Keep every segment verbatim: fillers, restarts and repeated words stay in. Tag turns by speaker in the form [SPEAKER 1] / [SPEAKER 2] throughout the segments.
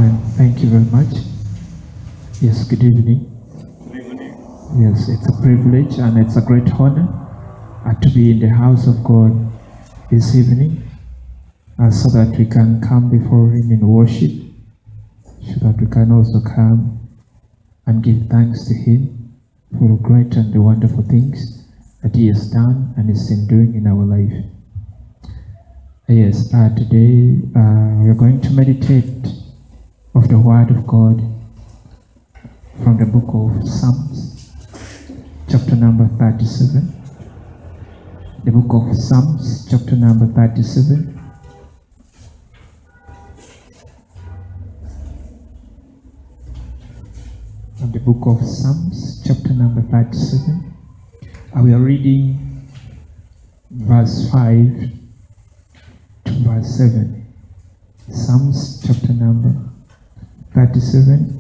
[SPEAKER 1] Amen. Thank you very much. Yes, good evening.
[SPEAKER 2] Good evening.
[SPEAKER 1] Yes, it's a privilege and it's a great honor uh, to be in the house of God this evening uh, so that we can come before Him in worship, so that we can also come and give thanks to Him for the great and the wonderful things that He has done and is still doing in our life. Yes, uh, today uh, we are going to meditate of the Word of God from the book of Psalms, chapter number thirty-seven. The book of Psalms, chapter number thirty-seven. From the book of Psalms, chapter number thirty-seven. Uh, we are reading verse five to verse seven. Psalms, chapter number thirty-seven.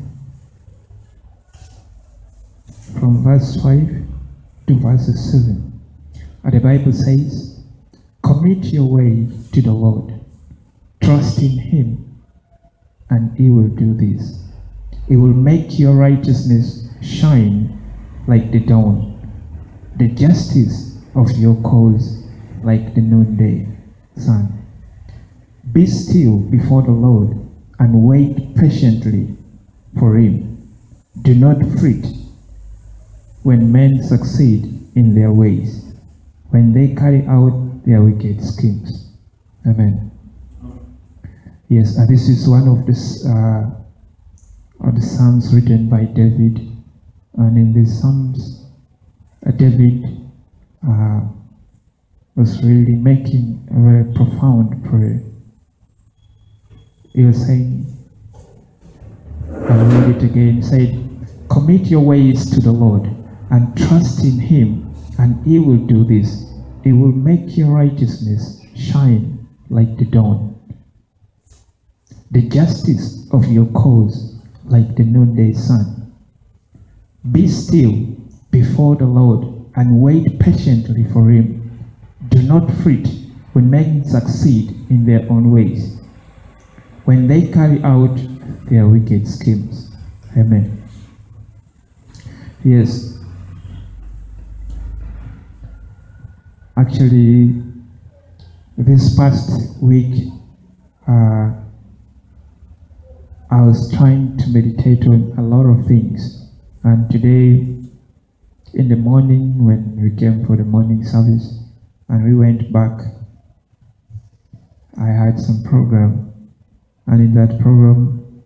[SPEAKER 1] From verse five to verse seven. And the Bible says, "Commit your way to the Lord. Trust in Him, and He will do this. He will make your righteousness shine like the dawn, the justice of your cause like the noonday sun. Be still before the Lord and wait patiently for Him. Do not fret when men succeed in their ways, when they carry out their wicked schemes." Amen. Yes, uh, this is one of the, uh, of the Psalms written by David. And in these Psalms, uh, David uh, was really making a very profound prayer. He was saying, I'll read it again, he said, "Commit your ways to the Lord and trust in Him, and He will do this. He will make your righteousness shine like the dawn, the justice of your cause like the noonday sun. Be still before the Lord and wait patiently for Him. Do not fret when men succeed in their own ways, when they carry out their wicked schemes." Amen. Yes. Actually, this past week, uh, I was trying to meditate on a lot of things. And today, in the morning, when we came for the morning service, and we went back, I had some program. And in that program,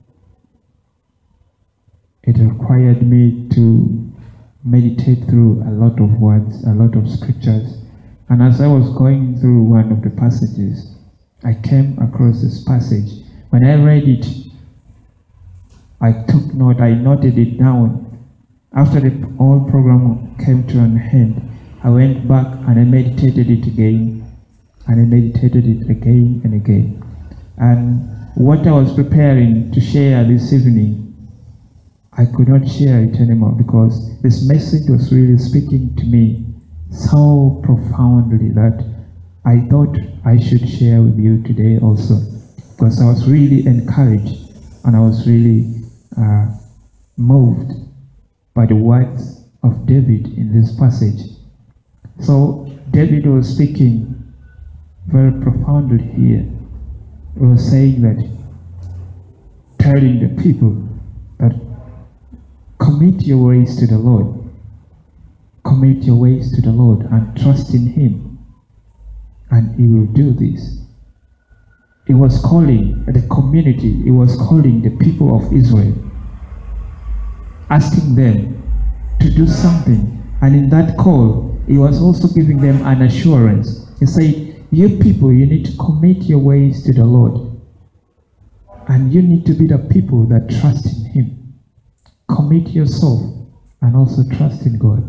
[SPEAKER 1] it required me to meditate through a lot of words, a lot of scriptures. And as I was going through one of the passages, I came across this passage. When I read it, I took note, I noted it down. After the whole program came to an end, I went back and I meditated it again, and I meditated it again and again. And what I was preparing to share this evening, I could not share it anymore because this message was really speaking to me so profoundly that I thought I should share with you today also, because I was really encouraged and I was really uh, moved by the words of David in this passage. So David was speaking very profoundly here. He was saying that, telling the people that commit your ways to the Lord. Commit your ways to the Lord and trust in Him, and He will do this. He was calling the community, He was calling the people of Israel, asking them to do something. And in that call, He was also giving them an assurance. He said, you people, you need to commit your ways to the Lord. And you need to be the people that trust in Him. Commit yourself and also trust in God.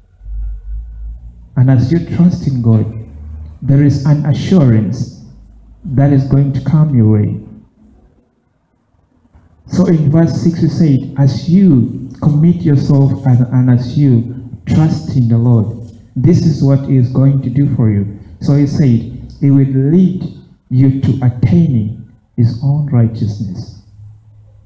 [SPEAKER 1] And as you trust in God, there is an assurance that is going to come your way. So in verse six we said, as you commit yourself and, and as you trust in the Lord, this is what He is going to do for you. So He said, He will lead you to attaining His own righteousness.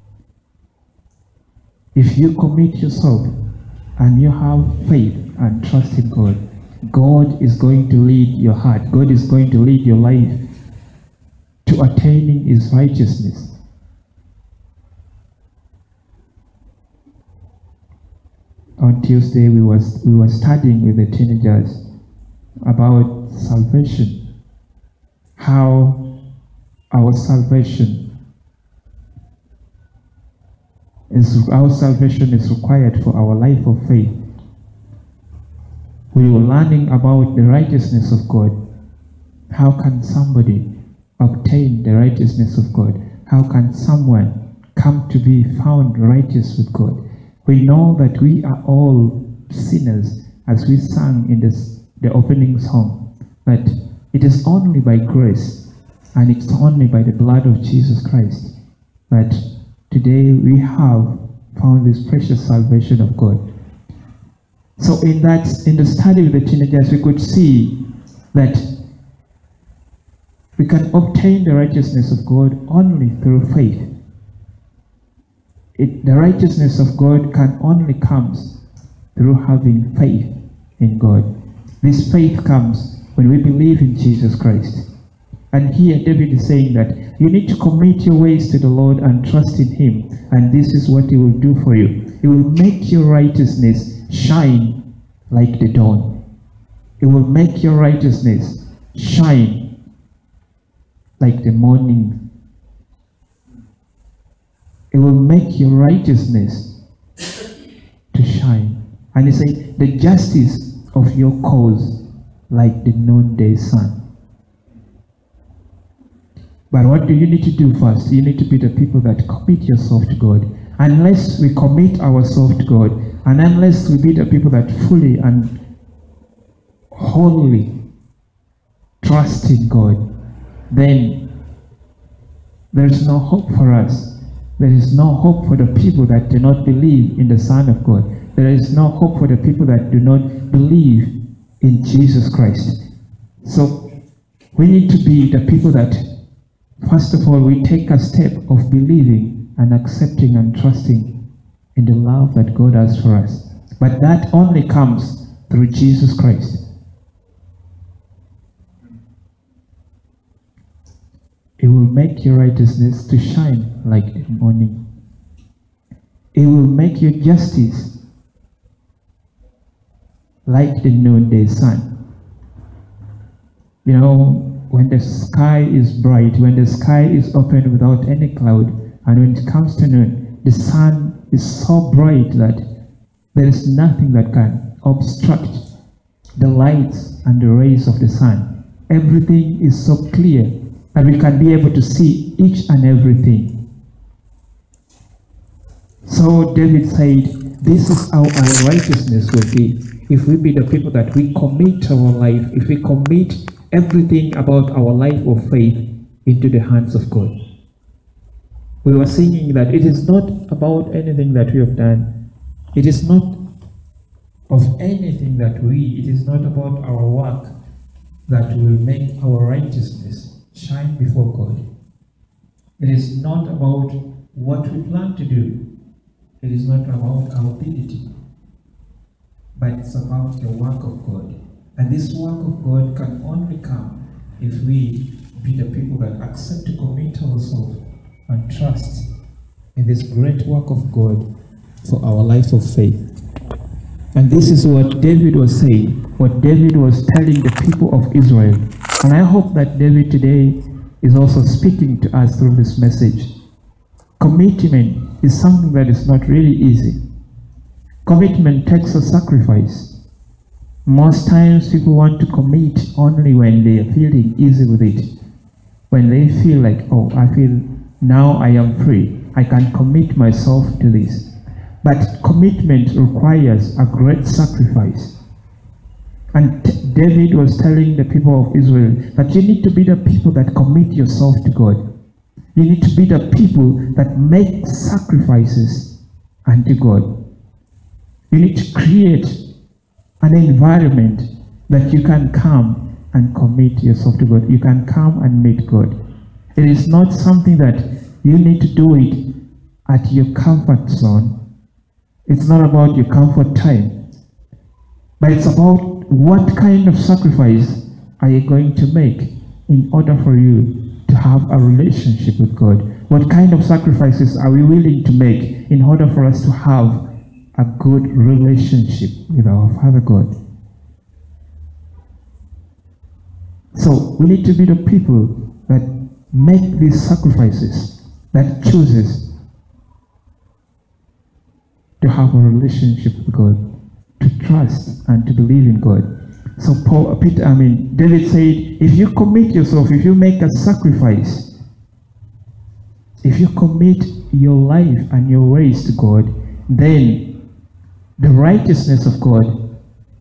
[SPEAKER 1] If you commit yourself and you have faith and trust in God, God is going to lead your heart. God is going to lead your life to attaining His righteousness. On Tuesday, we was we were studying with the teenagers about salvation, how our salvation is our salvation is required for our life of faith. We were learning about the righteousness of God. How can somebody obtain the righteousness of God? How can someone come to be found righteous with God? We know that we are all sinners, as we sang in this, the opening song, but it is only by grace and it's only by the blood of Jesus Christ that today we have found this precious salvation of God. So in that, in the study with the teenagers, we could see that we can obtain the righteousness of God only through faith. It, the righteousness of God can only come through having faith in God. This faith comes when we believe in Jesus Christ. And here David is saying that you need to commit your ways to the Lord and trust in Him. And this is what He will do for you. He will make your righteousness shine like the dawn. He will make your righteousness shine like the morning. It will make your righteousness to shine. And He said, the justice of your cause like the noonday sun. But what do you need to do first? You need to be the people that commit yourself to God. Unless we commit ourselves to God, and unless we be the people that fully and wholly trust in God, then there is no hope for us. There is no hope for the people that do not believe in the Son of God. There is no hope for the people that do not believe in Jesus Christ. So we need to be the people that, first of all, we take a step of believing and accepting and trusting in the love that God has for us. But that only comes through Jesus Christ. It will make your righteousness to shine like the morning. It will make your justice like the noonday sun. You know, when the sky is bright, when the sky is open without any cloud, and when it comes to noon, the sun is so bright that there is nothing that can obstruct the lights and the rays of the sun. Everything is so clear that we can be able to see each and everything. So David said, this is how our righteousness will be. If we be the people that we commit our life, if we commit everything about our life of faith into the hands of God. We were singing that it is not about anything that we have done. It is not of anything that we, it is not about our work that will make our righteousness shine before God. It is not about what we plan to do. It is not about our ability. But it's about the work of God. And this work of God can only come if we be the people that accept to commit ourselves and trust in this great work of God for our life of faith. And this is what David was saying, what David was telling the people of Israel. And I hope that David today is also speaking to us through this message. Commitment is something that is not really easy. Commitment takes a sacrifice. Most times people want to commit only when they are feeling easy with it. When they feel like, oh, I feel now I am free. I can commit myself to this. But commitment requires a great sacrifice. And David was telling the people of Israel that you need to be the people that commit yourself to God. You need to be the people that make sacrifices unto God. You need to create an environment that you can come and commit yourself to God. You can come and meet God. It is not something that you need to do it at your comfort zone. It's not about your comfort time, but it's about what kind of sacrifice are you going to make in order for you to have a relationship with God? What kind of sacrifices are we willing to make in order for us to have a good relationship with our Father God? So we need to be the people that make these sacrifices, that chooses to have a relationship with God, to trust and to believe in God. So Paul, Peter, I mean, David said, if you commit yourself, if you make a sacrifice, if you commit your life and your ways to God, then the righteousness of God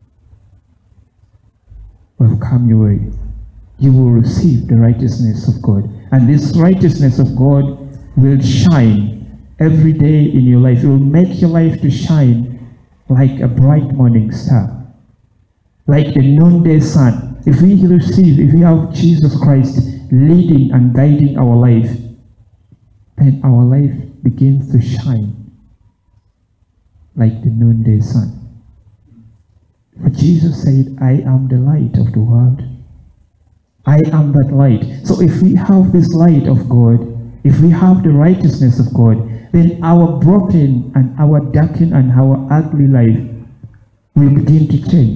[SPEAKER 1] will come your way. You will receive the righteousness of God. And this righteousness of God will shine every day in your life. It will make your life to shine like a bright morning star, like the noonday sun. If we receive, if we have Jesus Christ leading and guiding our life, then our life begins to shine like the noonday sun. For Jesus said, I am the light of the world. I am that light. So if we have this light of God, if we have the righteousness of God, then our broken and our darkened and our ugly life will begin to change.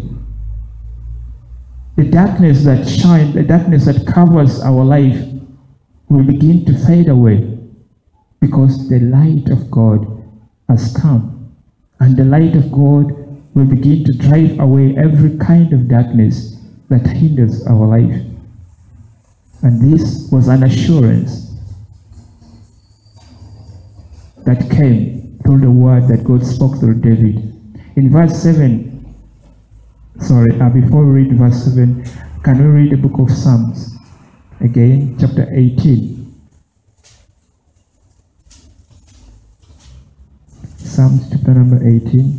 [SPEAKER 1] The darkness that shines, the darkness that covers our life will begin to fade away because the light of God has come. And the light of God will begin to drive away every kind of darkness that hinders our life. And this was an assurance that came through the word that God spoke through David. In verse seven, sorry, uh, before we read verse seven, can we read the book of Psalms again, chapter eighteen? Psalms chapter number eighteen.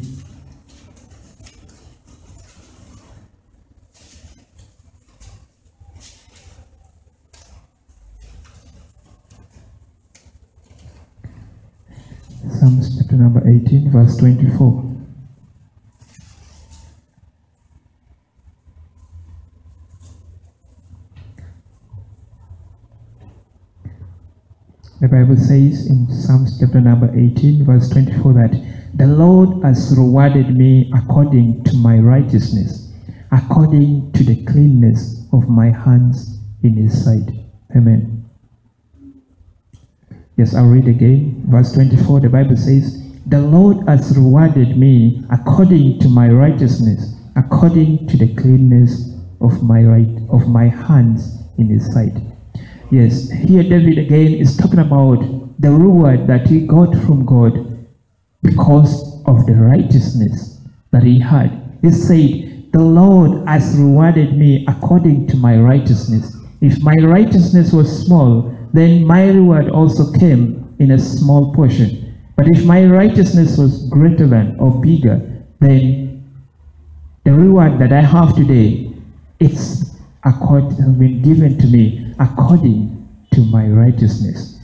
[SPEAKER 1] Psalms chapter number eighteen, verse twenty-four. The Bible says in Psalms chapter number eighteen, verse twenty-four, that the Lord has rewarded me according to my righteousness, according to the cleanness of my hands in his sight. Amen. Yes, I'll read again. Verse twenty-four, the Bible says, the Lord has rewarded me according to my righteousness, according to the cleanness of my right of my hands in his sight. Yes, here David again is talking about the reward that he got from God because of the righteousness that he had. He said, the Lord has rewarded me according to my righteousness. If my righteousness was small, then my reward also came in a small portion. But if my righteousness was greater than or bigger, then the reward that I have today, it's accord, has been given to me according to my righteousness.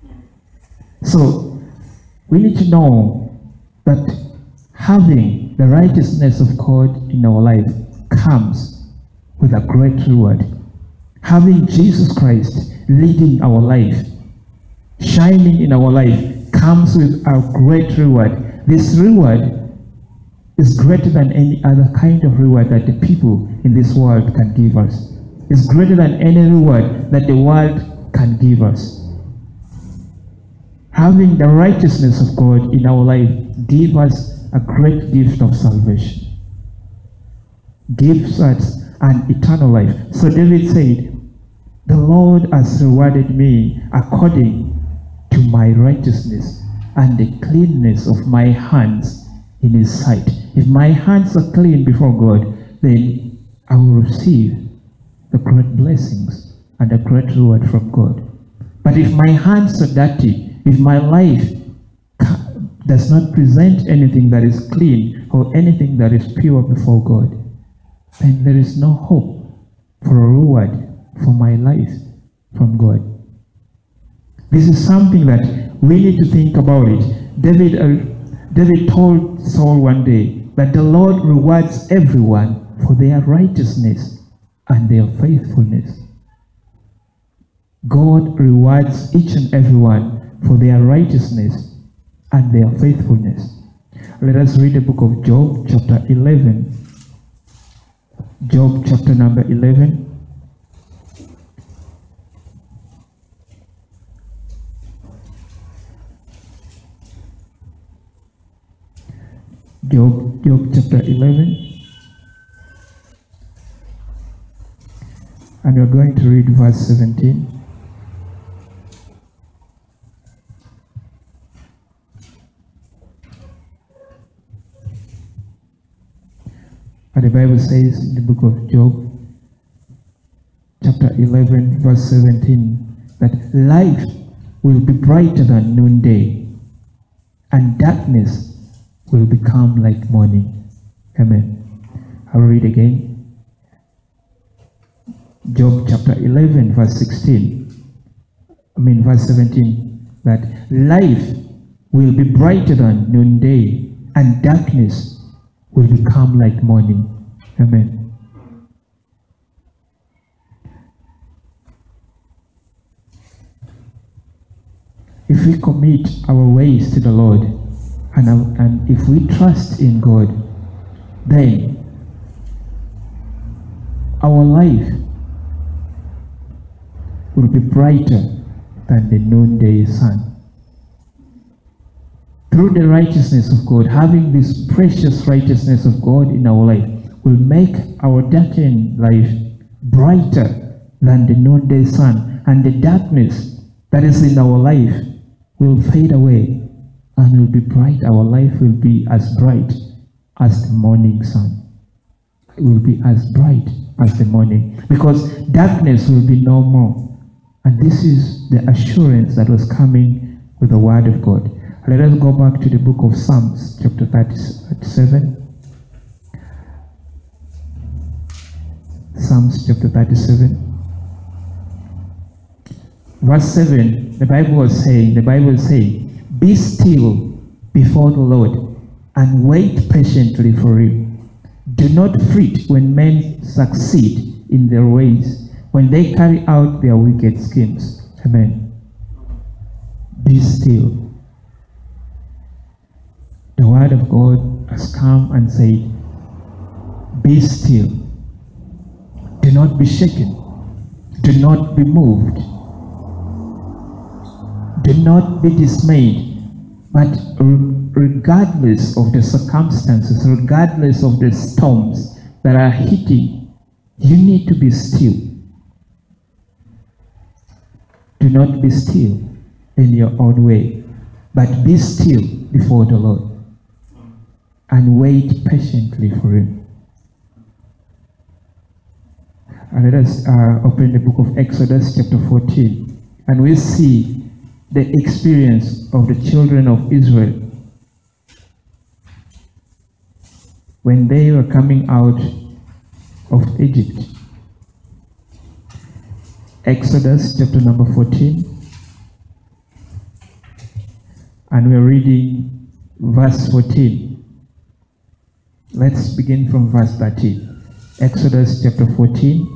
[SPEAKER 1] So we need to know that having the righteousness of God in our life comes with a great reward. Having Jesus Christ leading our life, shining in our life, comes with a great reward. This reward is greater than any other kind of reward that the people in this world can give us. It's greater than any reward that the world can give us. Having the righteousness of God in our life gives us a great gift of salvation, gives us an eternal life. So David said, the Lord has rewarded me according to my righteousness and the cleanness of my hands in his sight. If my hands are clean before God, then I will receive the great blessings and the great reward from God. But if my hands are dirty, if my life does not present anything that is clean or anything that is pure before God, then there is no hope for a reward for my life from God. This is something that we need to think about it. David, uh, David told Saul one day that the Lord rewards everyone for their righteousness and their faithfulness. God rewards each and everyone for their righteousness and their faithfulness. Let us read the book of Job, chapter eleven. Job, chapter number eleven. Job, Job chapter eleven. And we're going to read verse seventeen. And the Bible says in the book of Job, chapter eleven, verse seventeen, that life will be brighter than noonday, and darkness will become like morning. Amen. I'll read again. Job chapter eleven, verse sixteen. I mean, verse seventeen, that life will be brighter than noonday, and darkness will become like morning. Amen. If we commit our ways to the Lord, and, our, and if we trust in God, then our life will be brighter than the noonday sun. Through the righteousness of God, having this precious righteousness of God in our life will make our darkened life brighter than the noonday sun, and the darkness that is in our life will fade away and will be bright. Our life will be as bright as the morning sun. It will be as bright as the morning, because darkness will be no more. And this is the assurance that was coming with the word of God. Let us go back to the book of Psalms, chapter thirty-seven. Psalms chapter thirty-seven. Verse seven, the Bible was saying, the Bible is saying, be still before the Lord and wait patiently for him. Do not fret when men succeed in their ways, when they carry out their wicked schemes. Amen. Be still. The word of God has come and said, be still. Do not be shaken. Do not be moved. Do not be dismayed. But regardless of the circumstances, regardless of the storms that are hitting, you need to be still. Do not be still in your own way, but be still before the Lord and wait patiently for him. And let us uh, open the book of Exodus chapter fourteen, and we see the experience of the children of Israel when they were coming out of Egypt. Exodus chapter number fourteen, and we're reading verse fourteen. Let's begin from verse thirteen. Exodus chapter fourteen.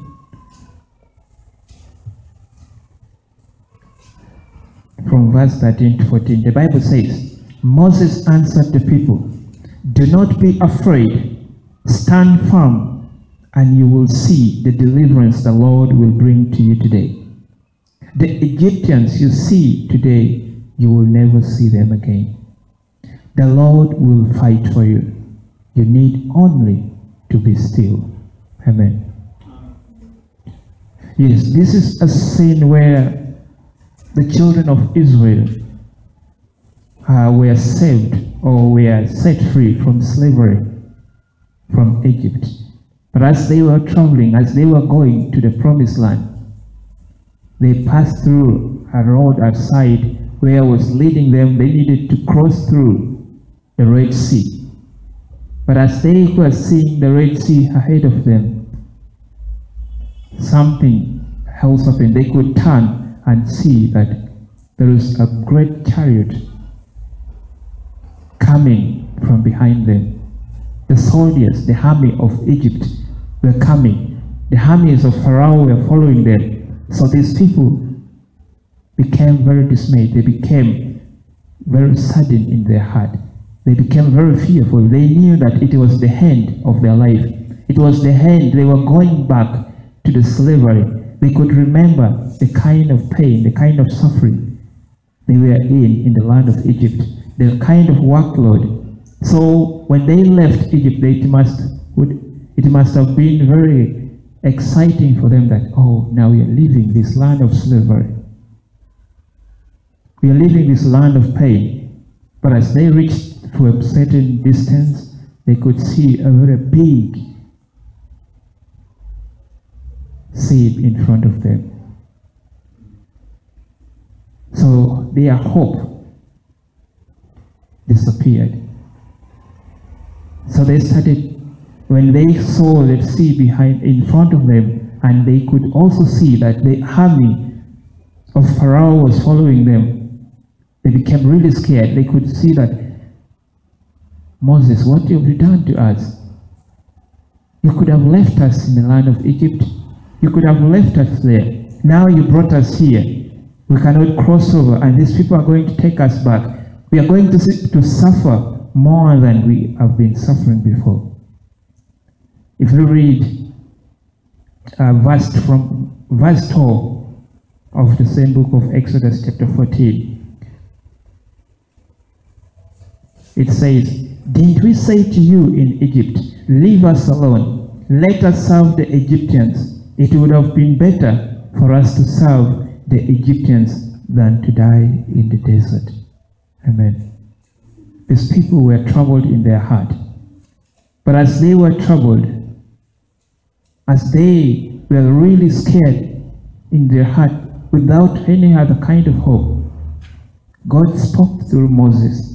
[SPEAKER 1] From verse thirteen to fourteen, the Bible says, Moses answered the people, do not be afraid, stand firm, and you will see the deliverance the Lord will bring to you today. The Egyptians you see today, you will never see them again. The Lord will fight for you. You need only to be still. Amen. Yes, this is a scene where the children of Israel uh, were saved or were set free from slavery from Egypt. But as they were traveling, as they were going to the promised land, they passed through a road outside where was leading them. They needed to cross through the Red Sea. But as they were seeing the Red Sea ahead of them, something else happened. They could turn and see that there is a great chariot coming from behind them. The soldiers, the army of Egypt were coming. The armies of Pharaoh were following them. So these people became very dismayed. They became very saddened in their heart. They became very fearful. They knew that it was the end of their life. It was the end. They were going back to the slavery. They could remember the kind of pain, the kind of suffering they were in in the land of Egypt, the kind of workload. So when they left Egypt, they, it must would, it must have been very exciting for them that, oh, now we are leaving this land of slavery. We are leaving this land of pain. But as they reached to a certain distance, they could see a very big sea in front of them. So their hope disappeared. So they started, when they saw the sea behind, in front of them, and they could also see that the army of Pharaoh was following them, they became really scared. They could see that, Moses, what have you done to us? You could have left us in the land of Egypt. You could have left us there. Now you brought us here. We cannot cross over, and these people are going to take us back. We are going to, to suffer more than we have been suffering before. If you read uh, verse from verse twelve of the same book of Exodus chapter fourteen, it says, "Didn't we say to you in Egypt, leave us alone, let us serve the Egyptians? It would have been better for us to serve the Egyptians than to die in the desert." Amen. These people were troubled in their heart. But as they were troubled, as they were really scared in their heart without any other kind of hope, God spoke through Moses.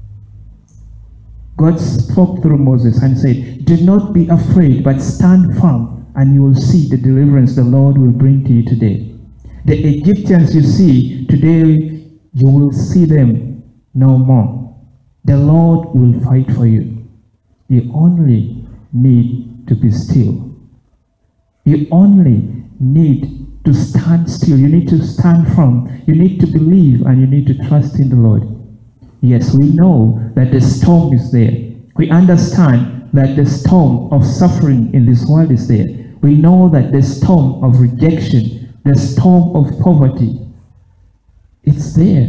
[SPEAKER 1] God spoke through Moses and said, "Do not be afraid, but stand firm, and you will see the deliverance the Lord will bring to you today. The Egyptians you see today, you will see them no more. The Lord will fight for you. You only need to be still. You only need to stand still. You need to stand firm. You need to believe, and you need to trust in the Lord." Yes, we know that the storm is there. We understand that the storm of suffering in this world is there. We know that the storm of rejection, the storm of poverty, it's there.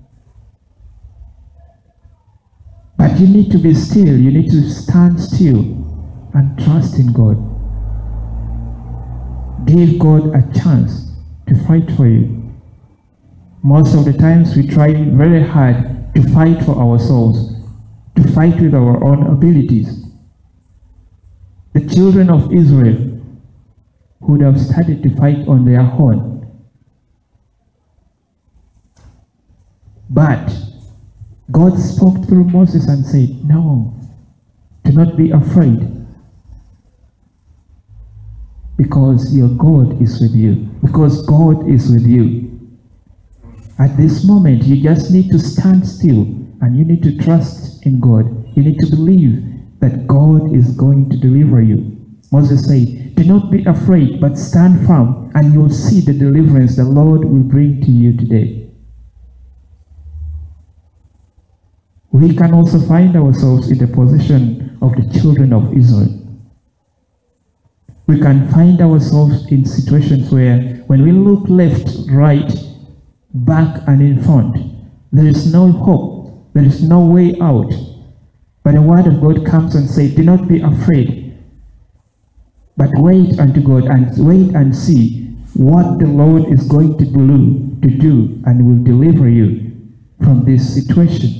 [SPEAKER 1] But you need to be still. You need to stand still and trust in God. Give God a chance to fight for you. Most of the times we try very hard to fight for ourselves, to fight with our own abilities. The children of Israel would have started to fight on their own. But God spoke through Moses and said, "No, do not be afraid, because your God is with you." Because God is with you. At this moment, you just need to stand still, and you need to trust in God. You need to believe that God is going to deliver you. Moses said, "Do not be afraid, but stand firm, and you will see the deliverance the Lord will bring to you today." We can also find ourselves in the position of the children of Israel. We can find ourselves in situations where when we look left, right, back, and in front, there is no hope, there is no way out. But the word of God comes and says, "Do not be afraid, but wait unto God, and wait and see what the Lord is going to do, to do and will deliver you from this situation."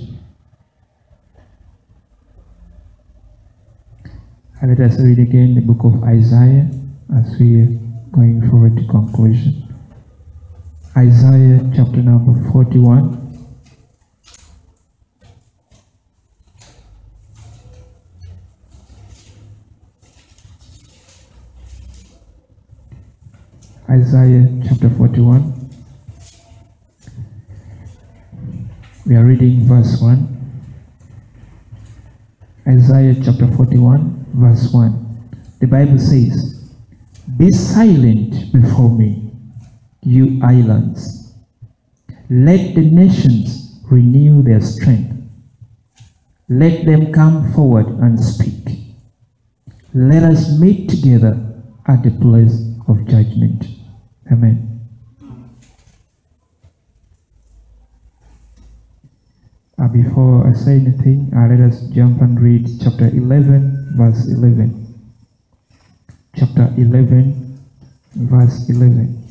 [SPEAKER 1] And let us read again the book of Isaiah as we are going forward to conclusion. Isaiah chapter number forty-one. Isaiah chapter forty-one. We are reading verse one. Isaiah chapter forty-one, verse one. The Bible says, "Be silent before me, you islands. Let the nations renew their strength. Let them come forward and speak. Let us meet together at the place of judgment." Amen. Uh, before I say anything, uh, let us jump and read chapter eleven, verse eleven. Chapter eleven, verse eleven.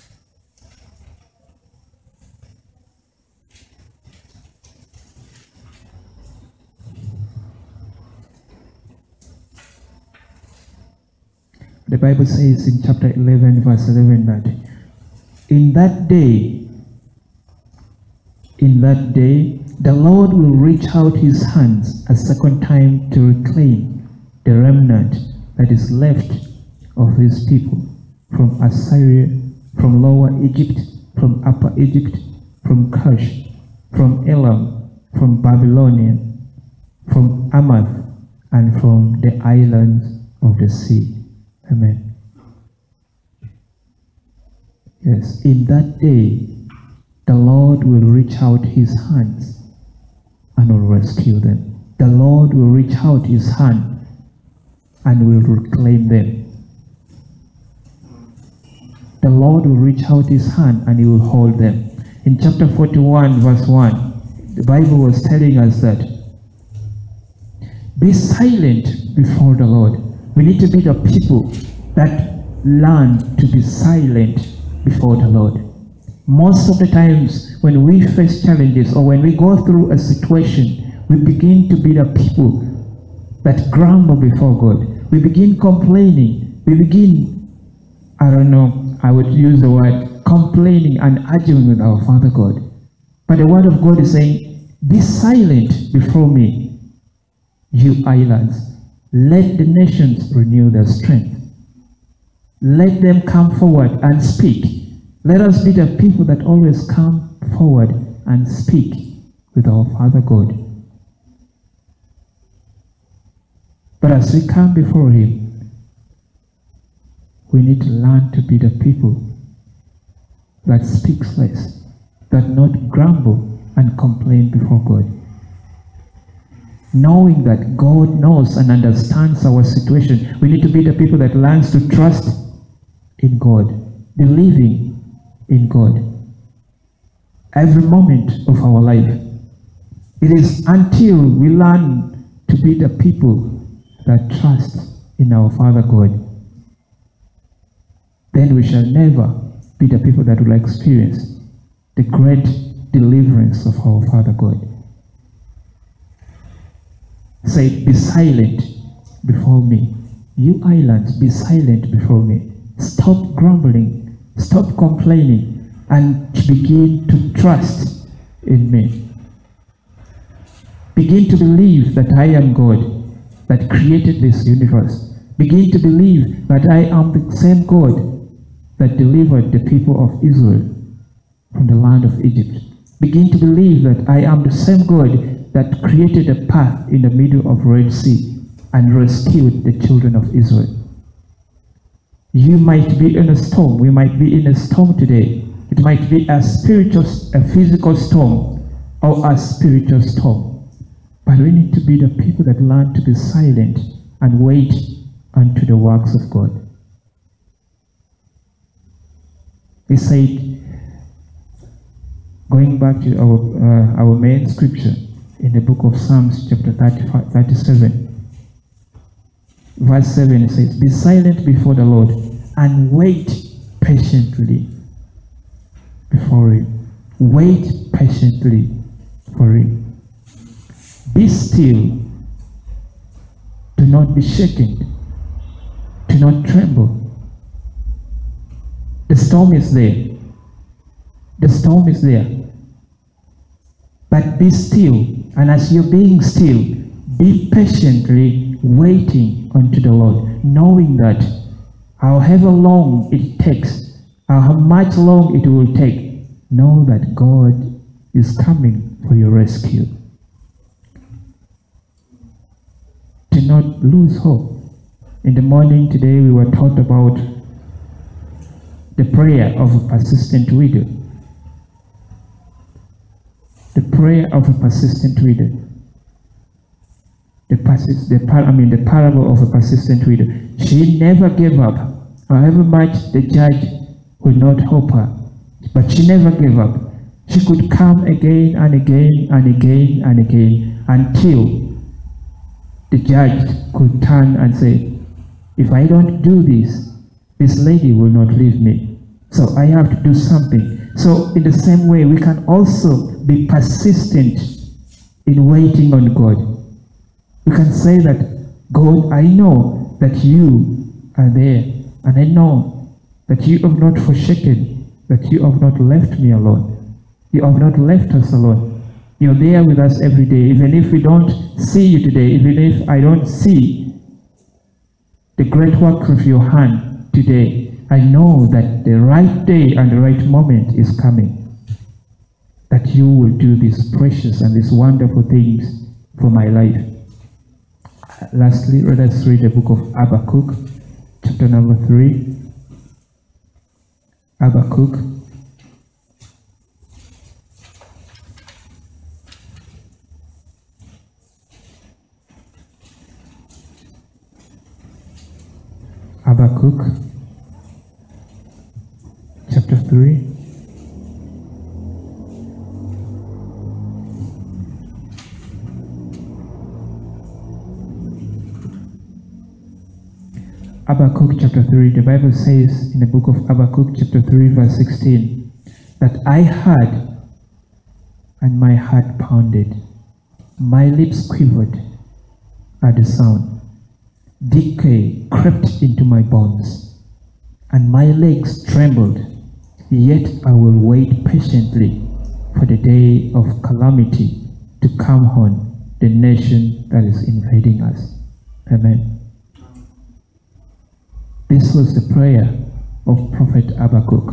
[SPEAKER 1] The Bible says in chapter eleven, verse eleven, that in that day, in that day, the Lord will reach out his hands a second time to reclaim the remnant that is left of his people from Assyria, from Lower Egypt, from Upper Egypt, from Cush, from Elam, from Babylonia, from Amath, and from the islands of the sea. Amen. Yes, in that day, the Lord will reach out his hands and will rescue them. The Lord will reach out his hand and will reclaim them. The Lord will reach out his hand and he will hold them. In chapter forty-one, verse one, the Bible was telling us that, be silent before the Lord. We need to be the people that learn to be silent before the Lord. Most of the times when we face challenges or when we go through a situation, we begin to be the people that grumble before God. We begin complaining. We begin, I don't know, I would use the word complaining and arguing with our Father God. But the word of God is saying, be silent before me, you islands. Let the nations renew their strength. Let them come forward and speak. Let us be the people that always come forward and speak with our Father God. But as we come before him, we need to learn to be the people that speaks less, that not grumble and complain before God. Knowing that God knows and understands our situation, we need to be the people that learns to trust in God, believing in God. Every moment of our life. It is until we learn to be the people that trust in our Father God, then we shall never be the people that will experience the great deliverance of our Father God. Say, be silent before me. You islands, be silent before me. Stop grumbling. Stop complaining and begin to trust in me. Begin to believe that I am God that created this universe. Begin to believe that I am the same God that delivered the people of Israel from the land of Egypt. Begin to believe that I am the same God that created a path in the middle of Red Sea and rescued the children of Israel. You might be in a storm. We might be in a storm today. It might be a spiritual, a physical storm or a spiritual storm. But we need to be the people that learn to be silent and wait unto the works of God. He said, going back to our, uh, our main scripture in the book of Psalms chapter thirty-five, thirty-seven, verse seven, it says, be silent before the Lord and wait patiently before him. Wait patiently for him. Be still. Do not be shaken. Do not tremble. The storm is there. The storm is there. But be still. And as you're being still, be patiently waiting unto the Lord, knowing that however long it takes, however much long it will take, know that God is coming for your rescue. not lose hope. In the morning today, we were taught about the prayer of a persistent widow. The prayer of a persistent widow. The, persist, the, par, I mean, the parable of a persistent widow. She never gave up. However much the judge would not help her, but she never gave up. She could come again and again and again and again until the judge could turn and say, if I don't do this, this lady will not leave me. So I have to do something. So in the same way, we can also be persistent in waiting on God. We can say that, God, I know that you are there, and I know that you have not forsaken, that you have not left me alone. You have not left us alone. You're there with us every day. Even if we don't see you today, even if I don't see the great work of your hand today, I know that the right day and the right moment is coming, that you will do these precious and these wonderful things for my life. Lastly, let us read the book of Habakkuk, chapter number three. Habakkuk. Habakkuk, chapter three. Habakkuk chapter three, the Bible says in the book of Habakkuk chapter three verse sixteen, that I heard and my heart pounded, my lips quivered at the sound. Decay crept into my bones, and my legs trembled. Yet I will wait patiently for the day of calamity to come on the nation that is invading us. Amen. This was the prayer of Prophet Habakkuk.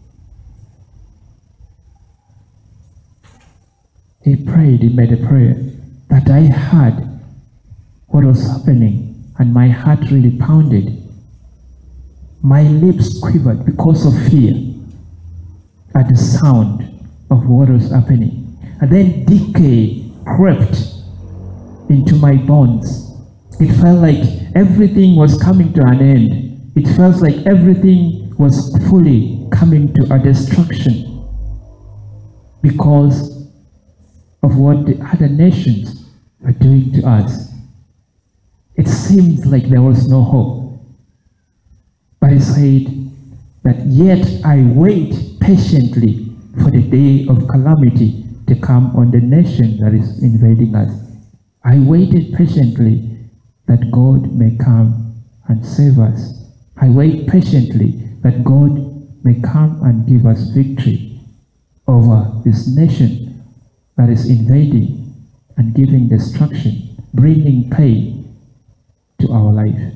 [SPEAKER 1] He prayed, he made a prayer that I heard what was happening, and my heart really pounded. My lips quivered because of fear at the sound of what was happening. And then decay crept into my bones. It felt like everything was coming to an end. It felt like everything was fully coming to a destruction because of what the other nations were doing to us. It seemed like there was no hope. But he said that yet I wait patiently for the day of calamity to come on the nation that is invading us. I waited patiently that God may come and save us. I wait patiently that God may come and give us victory over this nation that is invading and giving destruction, bringing pain to our life.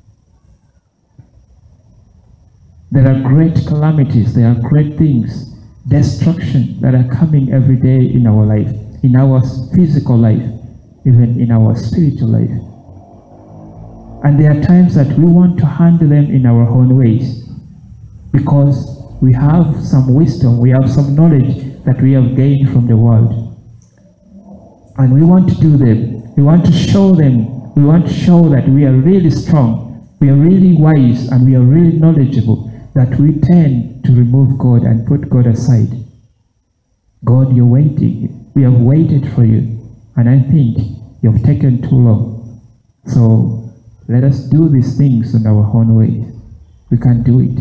[SPEAKER 1] There are great calamities, there are great things, destruction that are coming every day in our life, in our physical life, even in our spiritual life. And there are times that we want to handle them in our own ways because we have some wisdom, we have some knowledge that we have gained from the world. And we want to do them, we want to show them. We want to show that we are really strong, we are really wise, and we are really knowledgeable, that we tend to remove God and put God aside. God, you're waiting. We have waited for you, and I think you have taken too long. So let us do these things in our own way. We can do it.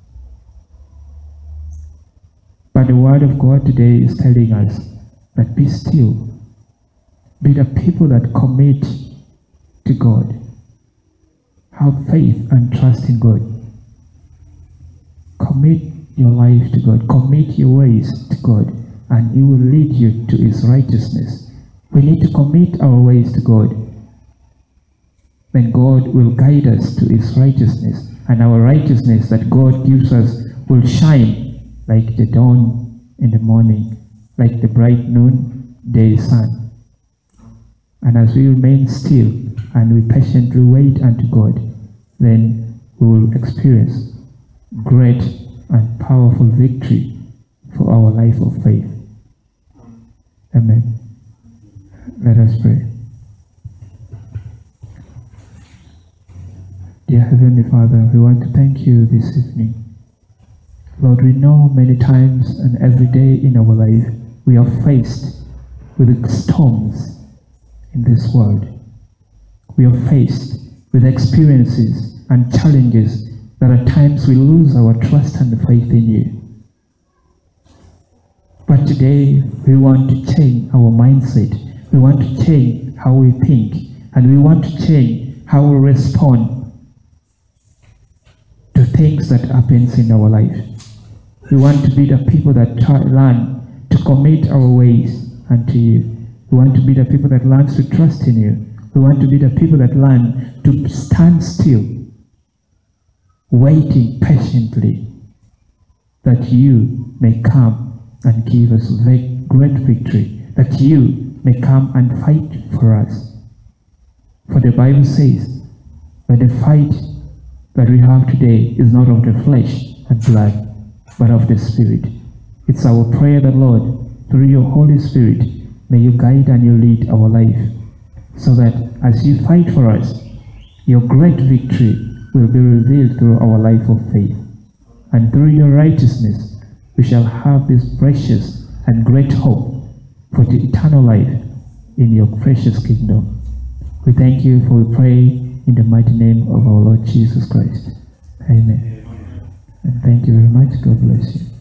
[SPEAKER 1] But the word of God today is telling us that be still. Be the people that commit to God. Have faith and trust in God. Commit your life to God. Commit your ways to God, and He will lead you to His righteousness. We need to commit our ways to God. Then God will guide us to His righteousness, and our righteousness that God gives us will shine like the dawn in the morning, like the bright noonday sun. And as we remain still and we patiently wait unto God, then we will experience great and powerful victory for our life of faith. Amen. Let us pray. Dear Heavenly Father, we want to thank you this evening. Lord, we know many times and every day in our life we are faced with storms in this world. We are faced with experiences and challenges that at times we lose our trust and faith in you. But today we want to change our mindset. We want to change how we think, and we want to change how we respond to things that happens in our life. We want to be the people that try, learn to commit our ways unto you. We want to be the people that learn to trust in you. We want to be the people that learn to stand still, waiting patiently that you may come and give us great victory, that you may come and fight for us. For the Bible says that the fight that we have today is not of the flesh and blood, but of the Spirit. It's our prayer that, Lord, through your Holy Spirit, may you guide and you lead our life, so that as you fight for us, your great victory will be revealed through our life of faith. And through your righteousness, we shall have this precious and great hope for the eternal life in your precious kingdom. We thank you, for we pray in the mighty name of our Lord Jesus Christ. Amen. And thank you very much. God bless you.